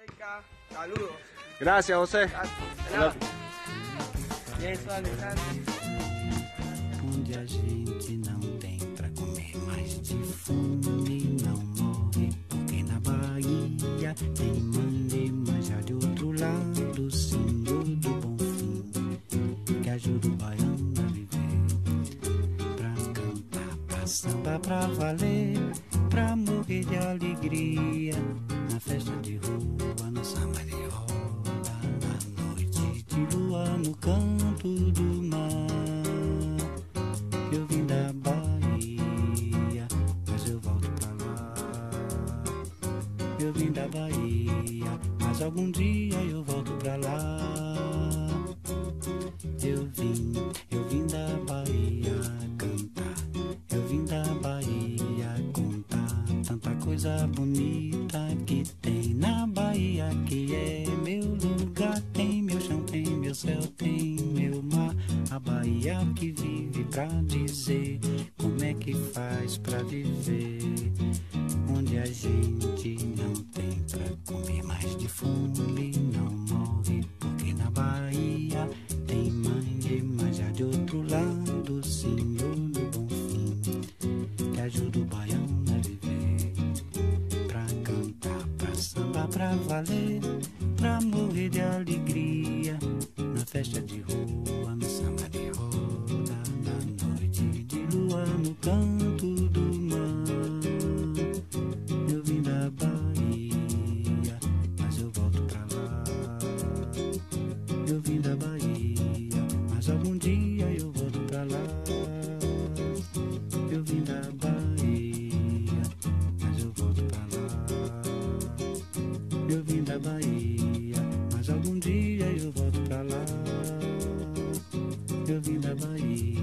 Saludos. Gracias, José. Onde a gente não tem pra comer, mas de fome não morre. Porque na Bahia tem mãe, já de outro lado, o Senhor do Bom Fim, que ajuda o baiano a viver. Pra cantar, pra sambar, pra valer, pra morrer de alegria. Na festa de rua, no samba de roda, na noite de lua, no canto do mar. Eu vim da Bahia, mas eu volto pra lá. Eu vim da Bahia, mas algum dia eu volto pra lá. Eu vim da Bahia cantar. Eu vim da Bahia contar tanta coisa bonita que tem na Bahia, que é meu lugar. Tem meu chão, tem meu céu, tem meu mar. A Bahia que vive pra dizer como é que faz pra viver. Onde a gente não tem pra comer, mas de fome não morre. Porque na Bahia tem mãe, já de outro lado, o Senhor do Bom Fim, que ajuda o baiano a viver. Pra cantar, pra sambar, pra valer, pra morrer de alegria. Na festa de rua, no samba de roda, na noite de lua, no canto do mar. Eu vim da Bahia, mas eu volto pra lá. Eu vim da Bahia, mas algum dia eu volto pra lá. Eu vim da Bahia, mas eu volto pra lá. Eu vim da Bahia, mas algum dia eu volto pra lá. Eu vim da Bahia.